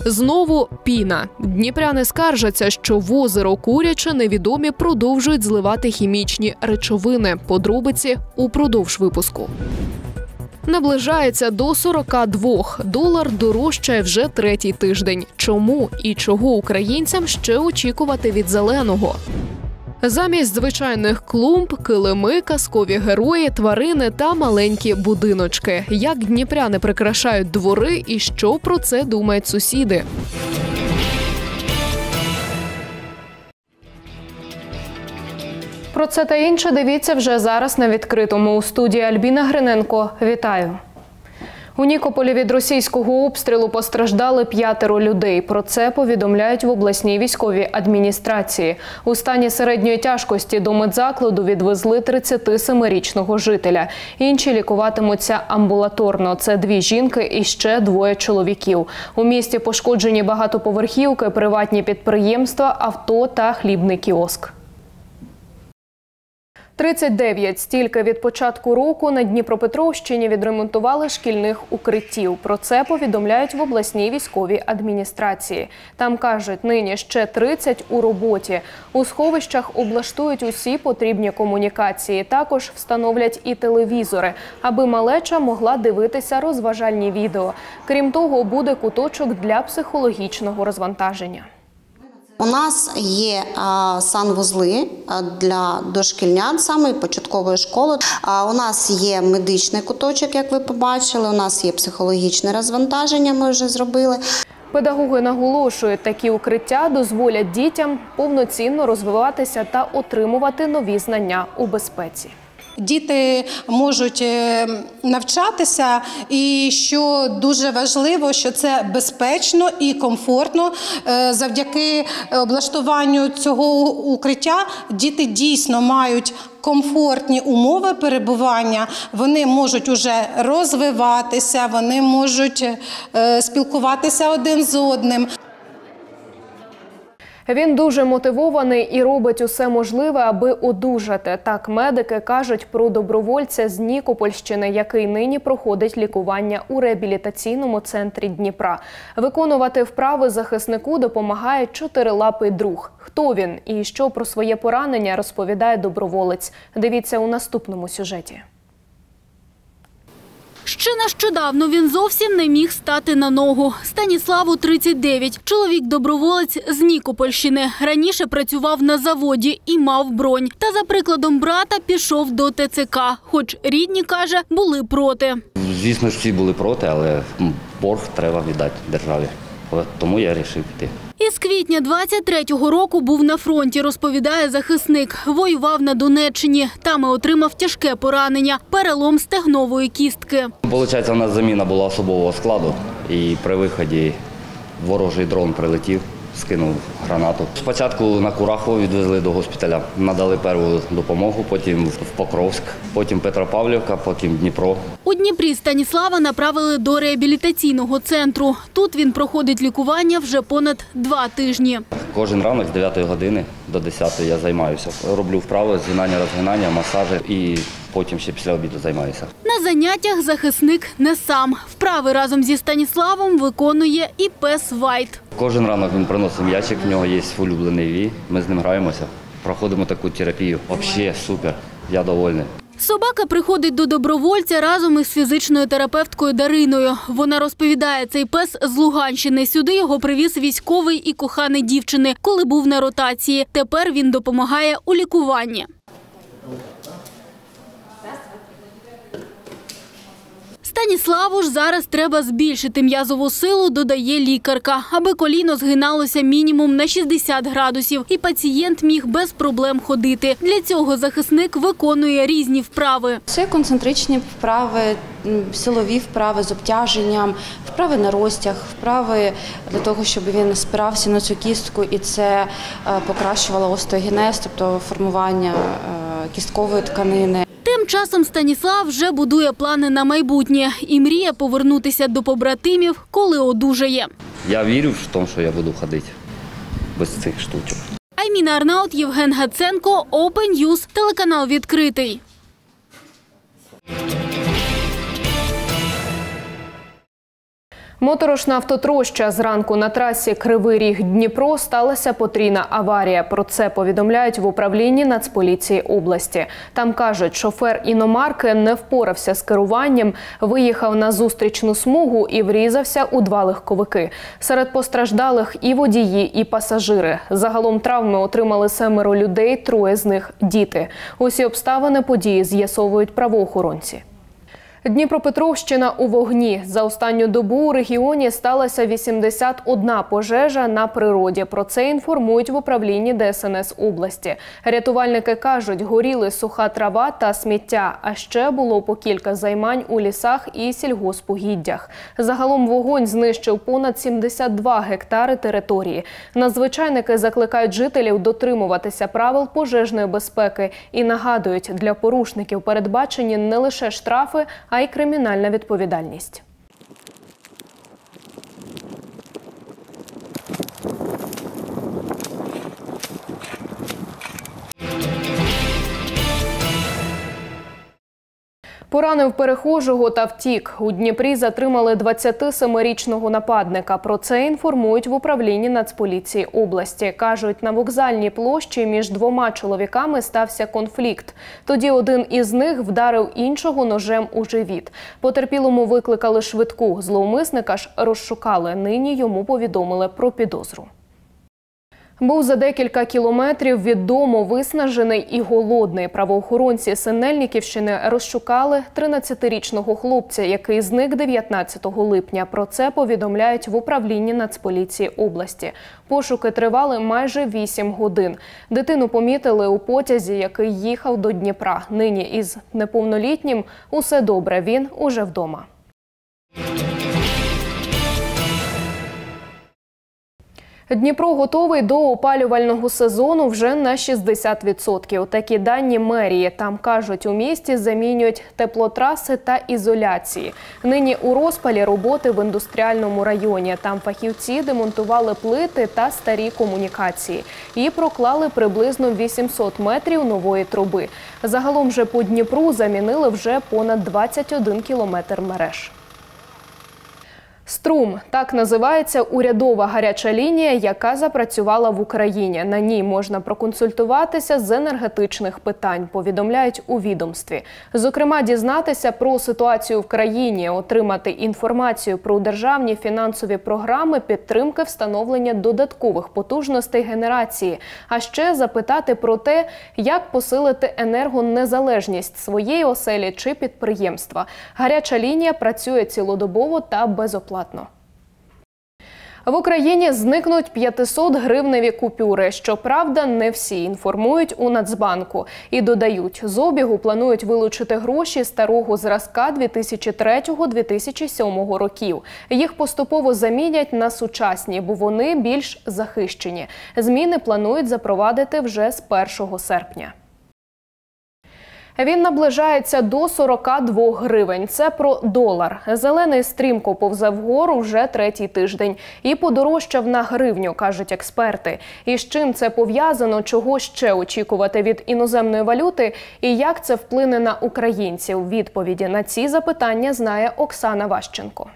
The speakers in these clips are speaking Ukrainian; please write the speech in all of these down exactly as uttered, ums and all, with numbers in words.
Знову піна. Дніпряни скаржаться, що в озеро Куряче невідомі продовжують зливати хімічні речовини. Подробиці упродовж випуску. Наближається до сорока двох. Долар дорожчає вже третій тиждень. Чому і чого українцям ще очікувати від зеленого? Замість звичайних клумб – килими, казкові герої, тварини та маленькі будиночки. Як дніпряни прикрашають двори і що про це думають сусіди? Про це та інше дивіться вже зараз на відкритому. У студії Альбіна Гриненко. Вітаю! У Нікополі від російського обстрілу постраждали п'ятеро людей. Про це повідомляють в обласній військовій адміністрації. У стані середньої тяжкості до медзакладу відвезли тридцятисемирічного жителя. Інші лікуватимуться амбулаторно. Це дві жінки і ще двоє чоловіків. У місті пошкоджені багатоповерхівки, приватні підприємства, авто та хлібний кіоск. тридцять дев'ять. Стільки від початку року на Дніпропетровщині відремонтували шкільних укриттів. Про це повідомляють в обласній військовій адміністрації. Там кажуть, нині ще тридцять у роботі. У сховищах облаштують усі потрібні комунікації. Також встановлять і телевізори, аби малеча могла дивитися розважальні відео. Крім того, буде куточок для психологічного розвантаження. У нас є а, санвузли для дошкільнят, саме початкової школи. А, у нас є медичний куточок, як ви побачили, у нас є психологічне розвантаження, ми вже зробили. Педагоги наголошують, такі укриття дозволять дітям повноцінно розвиватися та отримувати нові знання у безпеці. Діти можуть навчатися, і що дуже важливо, що це безпечно і комфортно. Завдяки облаштуванню цього укриття діти дійсно мають комфортні умови перебування, вони можуть уже розвиватися, вони можуть спілкуватися один з одним. Він дуже мотивований і робить усе можливе, аби одужати. Так медики кажуть про добровольця з Нікопольщини, який нині проходить лікування у реабілітаційному центрі Дніпра. Виконувати вправи захиснику допомагає чотирилапий друг. Хто він і що про своє поранення розповідає доброволець? Дивіться у наступному сюжеті. Ще нещодавно він зовсім не міг стати на ногу. Станіславу тридцять дев'ять. Чоловік-доброволець з Нікопольщини. Раніше працював на заводі і мав бронь. Та за прикладом брата пішов до Те Це Ка. Хоч рідні, каже, були проти. Звісно, всі були проти, але борг треба віддати державі. Тому я вирішив піти. Із квітня двадцять третього року був на фронті, розповідає захисник. Воював на Донеччині. Там і отримав тяжке поранення – перелом стегнової кістки. Получається, у нас заміна була особового складу. І при виході ворожий дрон прилетів, скинув гранату. Спочатку на Курахову відвезли до госпіталя. Надали першу допомогу, потім в Покровськ, потім Петропавлівка, потім Дніпро. У Дніпрі Станіслава направили до реабілітаційного центру. Тут він проходить лікування вже понад два тижні. Кожен ранок з дев'ятої години до десятої я займаюся. Роблю вправи, згинання, розгинання, масажі і потім ще після обіду займаюся. На заняттях захисник не сам. Вправи разом зі Станіславом виконує і пес Вайт. Кожен ранок він приносить м'ячик, в нього є улюблений вій, ми з ним граємося, проходимо таку терапію. Взагалі супер, я довольний. Собака приходить до добровольця разом із фізичною терапевткою Дариною. Вона розповідає, цей пес з Луганщини. Сюди його привіз військовий і коханий дівчини, коли був на ротації. Тепер він допомагає у лікуванні. Станіславу ж зараз треба збільшити м'язову силу, додає лікарка, аби коліно згиналося мінімум на шістдесят градусів і пацієнт міг без проблем ходити. Для цього захисник виконує різні вправи. Це концентричні вправи, силові вправи з обтяженням, вправи на розтяг, вправи для того, щоб він спирався на цю кістку і це покращувало остеогенез, тобто формування кісткової тканини. Тим часом Станіслав вже будує плани на майбутнє і мріє повернутися до побратимів, коли одужає. Я вірю в те, що я буду ходити без цих штучок. Айміна Арнаут, Євген Гаценко, Open News, телеканал «Відкритий». Моторошна автотроща. Зранку на трасі Кривий Ріг-Дніпро сталася потрійна аварія. Про це повідомляють в управлінні Нацполіції області. Там кажуть, шофер іномарки не впорався з керуванням, виїхав на зустрічну смугу і врізався у два легковики. Серед постраждалих і водії, і пасажири. Загалом травми отримали семеро людей, троє з них – діти. Усі обставини події з'ясовують правоохоронці. Дніпропетровщина у вогні. За останню добу у регіоні сталося вісімдесят одна пожежа на природі. Про це інформують в управлінні Де Ес Ен Ес області. Рятувальники кажуть, горіли суха трава та сміття, а ще було по кілька займань у лісах і сільгоспугіддях. Загалом вогонь знищив понад сімдесят два гектари території. Надзвичайники закликають жителів дотримуватися правил пожежної безпеки і нагадують, для порушників передбачені не лише штрафи, а й кримінальна відповідальність. Поранив перехожого та втік. У Дніпрі затримали двадцятисемирічного нападника. Про це інформують в управлінні Нацполіції області. Кажуть, на вокзальній площі між двома чоловіками стався конфлікт. Тоді один із них вдарив іншого ножем у живіт. Потерпілому викликали швидку. Зловмисника ж розшукали. Нині йому повідомили про підозру. Був за декілька кілометрів від дому виснажений і голодний. Правоохоронці Синельниківщини розшукали тринадцятирічного хлопця, який зник дев'ятнадцятого липня. Про це повідомляють в управлінні Нацполіції області. Пошуки тривали майже вісім годин. Дитину помітили у потязі, який їхав до Дніпра. Нині із неповнолітнім усе добре, він уже вдома. Дніпро готовий до опалювального сезону вже на шістдесят відсотків. Такі дані мерії. Там, кажуть, у місті замінюють теплотраси та ізоляції. Нині у розпалі роботи в індустріальному районі. Там фахівці демонтували плити та старі комунікації. І проклали приблизно вісімсот метрів нової труби. Загалом же по Дніпру замінили вже понад двадцять один кілометр мереж. Струм – так називається урядова гаряча лінія, яка запрацювала в Україні. На ній можна проконсультуватися з енергетичних питань, повідомляють у відомстві. Зокрема, дізнатися про ситуацію в країні, отримати інформацію про державні фінансові програми підтримки встановлення додаткових потужностей генерації, а ще запитати про те, як посилити енергонезалежність своєї оселі чи підприємства. Гаряча лінія працює цілодобово та безоплатно. В Україні зникнуть п'ятисотгривневі купюри. Щоправда, не всі, інформують у Нацбанку. І додають, з обігу планують вилучити гроші старого зразка дві тисячі третього - дві тисячі сьомого років. Їх поступово замінять на сучасні, бо вони більш захищені. Зміни планують запровадити вже з першого серпня. Він наближається до сорока двох гривень. Це про долар. Зелений стрімко повзе вгору вже третій тиждень. І подорожчав на гривню, кажуть експерти. І з чим це пов'язано, чого ще очікувати від іноземної валюти і як це вплине на українців? Відповіді на ці запитання знає Оксана Ващенко.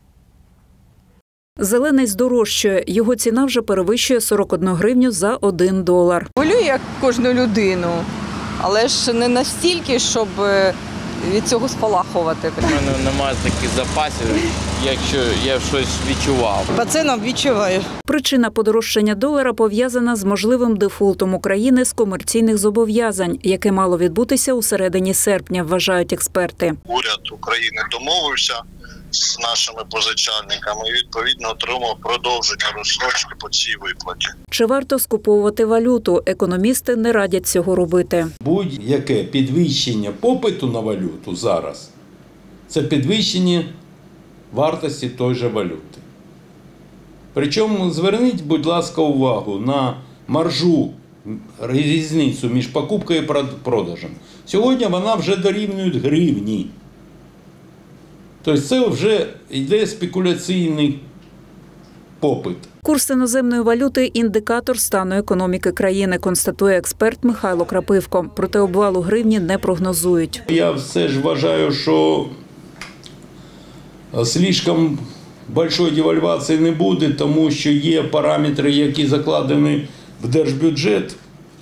Зелений здорожчує. Його ціна вже перевищує сорок одну гривню за один долар. Болю як кожну людину. Але ж не настільки, щоб від цього спалахувати. У мене немає таких запасів, якщо я щось відчував. По цінам відчуваю. Причина подорожчання долара пов'язана з можливим дефолтом України з комерційних зобов'язань, яке мало відбутися у середині серпня, вважають експерти. Уряд України домовився з нашими позичальниками і, відповідно, отримав продовження розстрочки по цій виплаті. Чи варто скуповувати валюту? Економісти не радять цього робити. Будь-яке підвищення попиту на валюту зараз – це підвищення вартості той же валюти. Причому зверніть, будь ласка, увагу на маржу, різницю між покупкою і продажем. Сьогодні вона вже дорівнює гривні. Тобто це вже йде спекуляційний попит. Курс іноземної валюти – індикатор стану економіки країни, констатує експерт Михайло Крапивко. Проте обвалу гривні не прогнозують. Я все ж вважаю, що слишком великої девальвації не буде, тому що є параметри, які закладені в держбюджет.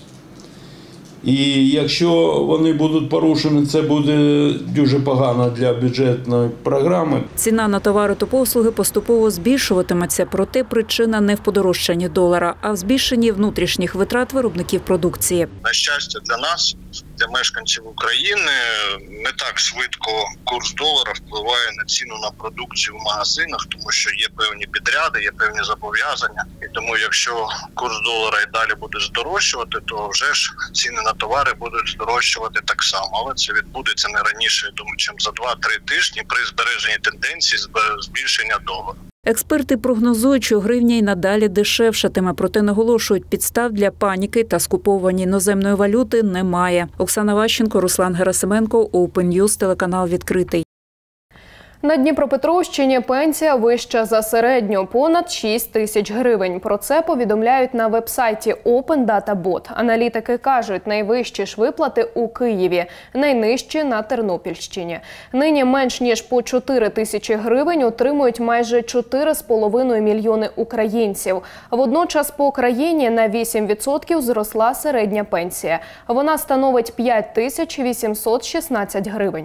І якщо вони будуть порушені, це буде дуже погано для бюджетної програми. Ціна на товари та послуги поступово збільшуватиметься, проте причина не в подорожчанні долара, а в збільшенні внутрішніх витрат виробників продукції. На щастя для нас, для мешканців України, не так швидко курс долара впливає на ціну на продукцію в магазинах, тому що є певні підряди, є певні зобов'язання. І тому якщо курс долара і далі буде здорожчувати, то вже ж ціни на товари будуть здорожчувати так само. Але це відбудеться не раніше, я думаю, чим за два-три тижні при збереженні тенденції збільшення долара. Експерти прогнозують, що гривня й надалі дешевшатиме, проте наголошують, підстав для паніки та скуповування іноземної валюти немає. Оксана Ващенко, Руслан Герасименко, Open News, телеканал «Відкритий». На Дніпропетровщині пенсія вища за середню – понад шість тисяч гривень. Про це повідомляють на веб-сайті Open Data Bot. Аналітики кажуть, найвищі ж виплати у Києві, найнижчі – на Тернопільщині. Нині менш ніж по чотири тисячі гривень отримують майже чотири з половиною мільйони українців. Водночас по країні на вісім відсотків зросла середня пенсія. Вона становить п'ять тисяч вісімсот шістнадцять гривень.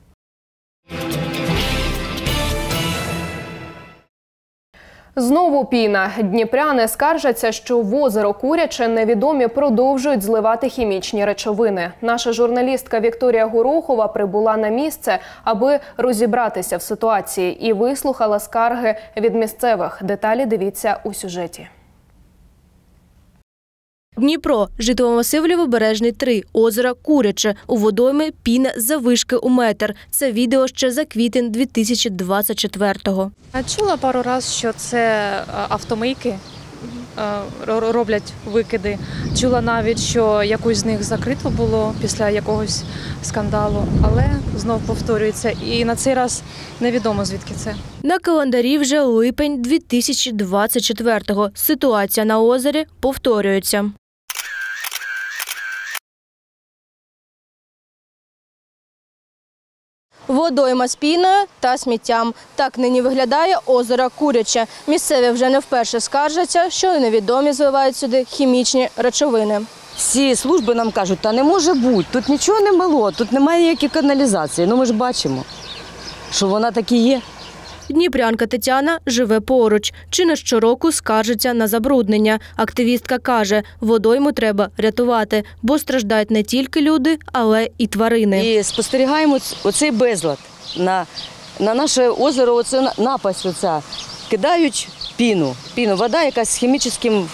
Знову піна. Дніпряни скаржаться, що в озеро Куряче невідомі продовжують зливати хімічні речовини. Наша журналістка Вікторія Горохова прибула на місце, аби розібратися в ситуації, і вислухала скарги від місцевих. Деталі дивіться у сюжеті. Дніпро, житловий масив Лівобережний три, озеро Куряче, у водоймі піна заввишки у метр. Це відео ще за квітень дві тисячі двадцять четвертого. Чула пару разів, що це автомийки роблять викиди. Чула навіть, що якусь з них закрито було після якогось скандалу, але знов повторюється. І на цей раз невідомо, звідки це. На календарі вже липень дві тисячі двадцять четвертого. Ситуація на озері повторюється. Водойма з піною та сміттям. Так нині виглядає озеро Куряче. Місцеві вже не вперше скаржаться, що невідомі зливають сюди хімічні речовини. Всі служби нам кажуть, та не може бути, тут нічого не мило, тут немає ніякої каналізації. Ну ми ж бачимо, що вона так і є. Дніпрянка Тетяна живе поруч. Чи не щороку скаржиться на забруднення. Активістка каже, водойму треба рятувати, бо страждають не тільки люди, але і тварини. І спостерігаємо оцей безлад. На, на наше озеро оце напасть оця. Кидають піну. Піну, вода якась з хімічним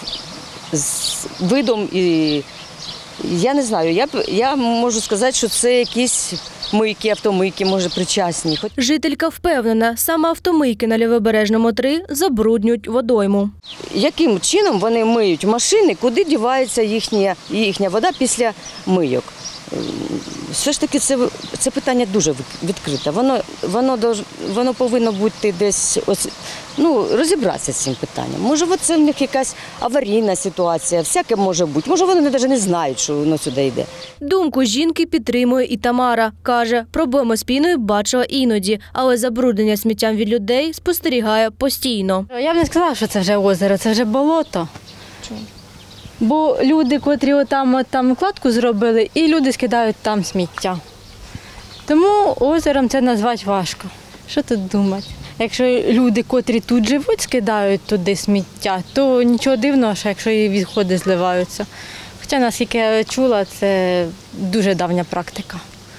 видом. І я не знаю, я, я можу сказати, що це якісь мийки, автомийки, може, причасні. Жителька впевнена, саме автомийки на Лівобережному три забруднюють водойму. Яким чином вони миють машини, куди дівається їхня, їхня вода після мийок? Все ж таки це, це питання дуже відкрите. Воно, воно, воно повинно бути десь, ось, ну, розібратися з цим питанням. Може, це в них якась аварійна ситуація, всяке може бути. Може, вони навіть не знають, що воно сюди йде. Думку жінки підтримує і Тамара. Каже, проблеми з піною бачила іноді, але забруднення сміттям від людей спостерігає постійно. Я б не сказала, що це вже озеро, це вже болото. Чому? Бо люди, котрі отам, там кладку зробили, і люди скидають там сміття. Тому озером це назвати важко. Що тут думати? Якщо люди, котрі тут живуть, скидають туди сміття, то нічого дивного, що якщо і відходи зливаються. Хоча, наскільки я чула, це дуже давня практика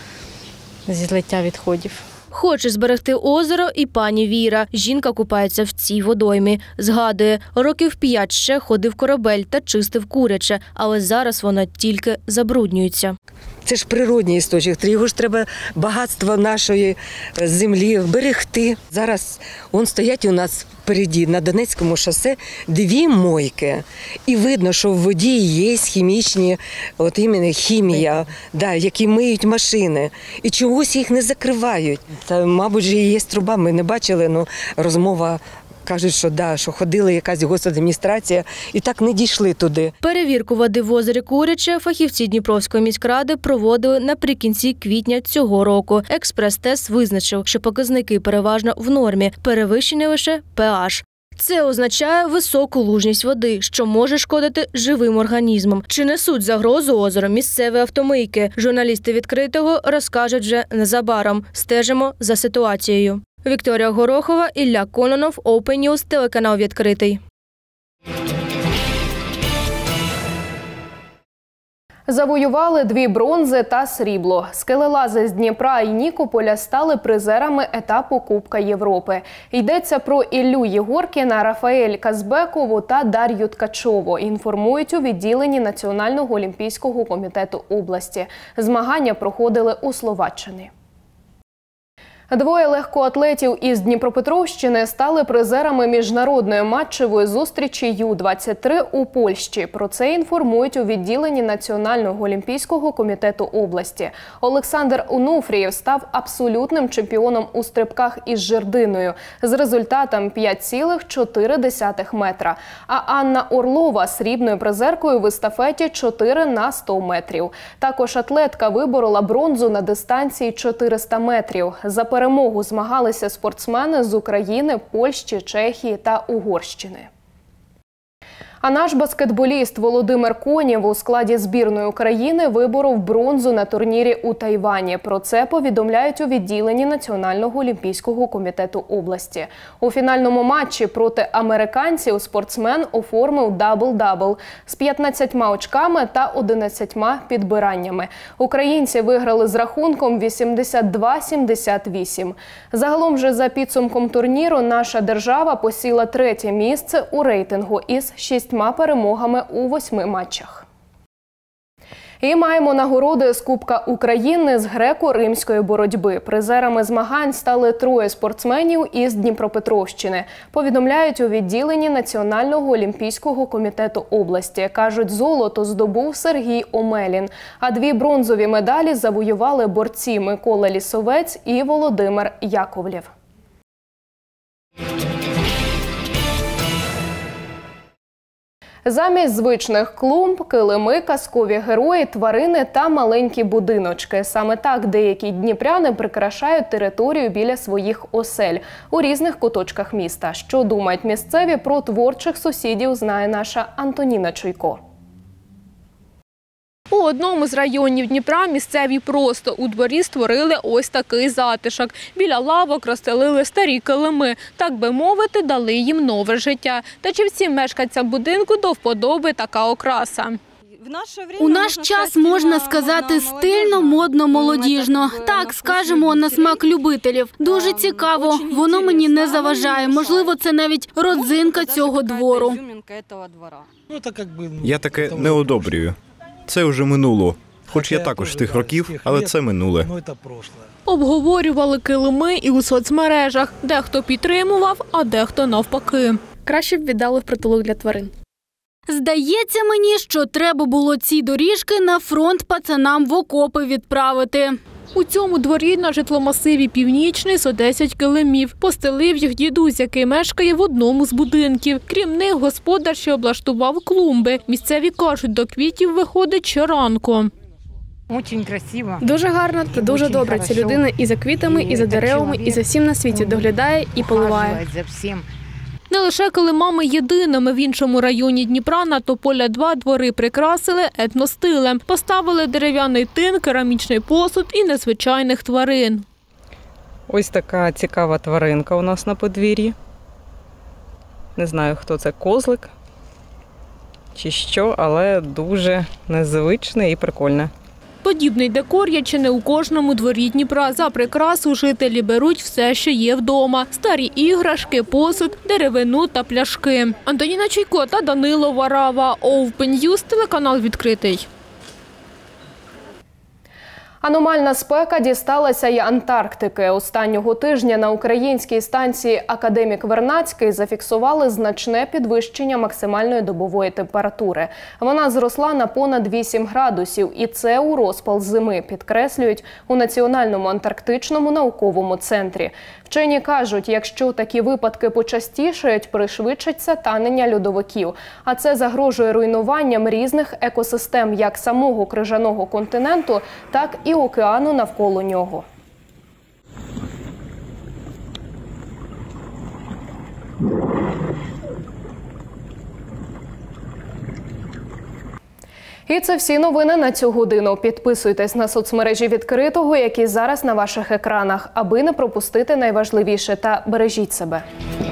зі злиття відходів. Хоче зберегти озеро і пані Віра. Жінка купається в цій водоймі. Згадує, років п'ять ще ходив корабель та чистив Куряче, але зараз воно тільки забруднюється. Це ж природній істочник, його ж треба багатство нашої землі берегти. Зараз он стоять у нас впереді на Донецькому шосе дві мойки. І видно, що в воді є хімічні, от іменно хімія, да, які миють машини. І чогось їх не закривають. Та, мабуть, же і є труба, ми не бачили, але розмова кажуть, що, да, що ходила якась госадміністрація і так не дійшли туди. Перевірку води в озері Куряче фахівці Дніпровської міськради проводили наприкінці квітня цього року. Експрес-тест визначив, що показники переважно в нормі, перевищений лише pH. Це означає високу лужність води, що може шкодити живим організмам. Чи несуть загрозу озеру місцеві автомийки? Журналісти «Відкритого» розкажуть вже незабаром. Стежимо за ситуацією. Вікторія Горохова, Ілля Кононов, Open News, телеканал «Відкритий». Завоювали дві бронзи та срібло. Скелелази з Дніпра і Нікополя стали призерами етапу Кубка Європи. Йдеться про Іллю Єгоркіна, Рафаель Казбекову та Дар'ю Ткачову, інформують у відділенні Національного олімпійського комітету області. Змагання проходили у Словаччині. Двоє легкоатлетів із Дніпропетровщини стали призерами міжнародної матчевої зустрічі Ю двадцять три у Польщі. Про це інформують у відділенні Національного олімпійського комітету області. Олександр Онуфрієв став абсолютним чемпіоном у стрибках із жердиною з результатом п'ять цілих чотири десятих метра. А Анна Орлова – срібною призеркою в естафеті чотири на сто метрів. Також атлетка виборола бронзу на дистанції чотириста метрів. За перемогу змагалися спортсмени з України, Польщі, Чехії та Угорщини. А наш баскетболіст Володимир Конєв у складі збірної України виборов бронзу на турнірі у Тайвані. Про це повідомляють у відділенні Національного олімпійського комітету області. У фінальному матчі проти американців спортсмен оформив дабл-дабл з п'ятнадцятьма очками та одинадцятьма підбираннями. Українці виграли з рахунком вісімдесят два сімдесят вісім. Загалом же за підсумком турніру наша держава посіла третє місце у рейтингу із шістьма перемогами у восьми матчах. І маємо нагороди з Кубка України з греко-римської боротьби. Призерами змагань стали троє спортсменів із Дніпропетровщини. Повідомляють у відділенні Національного олімпійського комітету області. Кажуть, золото здобув Сергій Омелін, а дві бронзові медалі завоювали борці Микола Лісовець і Володимир Яковлєв. Замість звичних клумб – килими, казкові герої, тварини та маленькі будиночки. Саме так деякі дніпряни прикрашають територію біля своїх осель у різних куточках міста. Що думають місцеві про творчих сусідів, знає наша Антоніна Чуйко. У одному з районів Дніпра місцеві просто у дворі створили ось такий затишок. Біля лавок розстелили старі килими, так би мовити, дали їм нове життя. Та чи всім мешканцям будинку до вподоби така окраса? У наш час можна сказати стильно, модно, молодіжно. Так, скажемо, на смак любителів. Дуже цікаво, воно мені не заважає. Можливо, це навіть родзинка цього двору. Я таке не одобрюю. Це вже минуло. Хоч я також з тих років, але це минуле. Обговорювали килими і у соцмережах. Дехто підтримував, а дехто навпаки. Краще б віддали в притулок для тварин. Здається мені, що треба було ці доріжки на фронт пацанам в окопи відправити. У цьому дворі на житломасиві «Північний» зо десять килимів. Постелив їх дідусь, який мешкає в одному з будинків. Крім них, господар ще облаштував клумби. Місцеві кажуть, до квітів виходить щоранку. Дуже гарно та дуже добре. Ця людина і за квітами, і за деревами, і за всім на світі доглядає і поливає. Не лише килимами єдиними. В іншому районі Дніпра на Тополя два двори прикрасили етностилем. Поставили дерев'яний тин, керамічний посуд і незвичайних тварин. Ось така цікава тваринка у нас на подвір'ї. Не знаю, хто це, козлик чи що, але дуже незвичне і прикольне. Подібний декор є чи не у кожному дворі Дніпра. За прикрасу жителі беруть все, що є вдома. Старі іграшки, посуд, деревину та пляшки. Антоніна Чуйко та Данило Варава. Open News, телеканал «Відкритий». Аномальна спека дісталася й Антарктики. Останнього тижня на українській станції «Академік Вернадський» зафіксували значне підвищення максимальної добової температури. Вона зросла на понад вісім градусів, і це у розпал зими, підкреслюють у Національному антарктичному науковому центрі. Вчені кажуть, якщо такі випадки почастішають, пришвидшиться танення льодовиків. А це загрожує руйнуванням різних екосистем як самого крижаного континенту, так і океану навколо нього. І це всі новини на цю годину. Підписуйтесь на соцмережі «Відкритого», які зараз на ваших екранах, аби не пропустити найважливіше, та бережіть себе.